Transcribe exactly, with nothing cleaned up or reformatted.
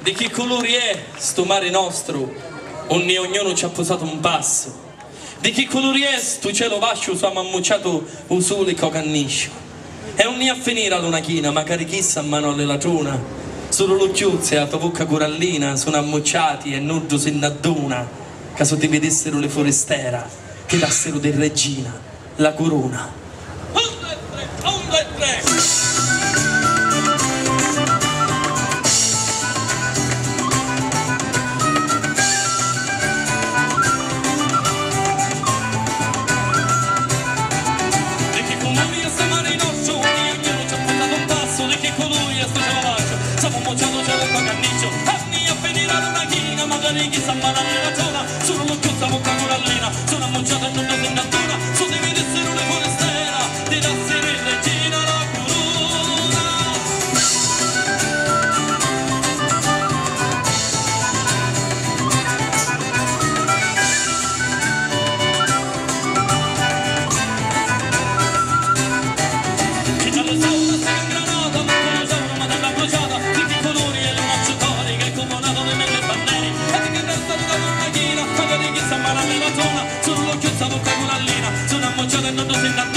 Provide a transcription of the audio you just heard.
Di che colori è sto mare nostro, onde ognuno ci ha posato un passo? Di che colori è sto cielo vascio, su ha mammucciato un sole che canniscio? E non a finire alla china, magari chissà a mano alle latrona, solo lo chiuzze a tua bocca corallina, sono ammucciati e nudo si innaduna, caso ti vedessero le forestera, ti dassero del regina la corona. Un, due, tre, un, due, tre. Siamo mocciato c'è un canniccio, anni a finire ad una china, magari chi sta male alla zona, sono lo chiusa bocca corallina, sono ammocciato e non lo sento ancora, su devi essere una forestera, ti dassi il regina la che dalle sauna si è ingranata, ma come sauna ma dalla bruciata. Sono lo chiuso bocca corallina, sono ammocciato e non lo sento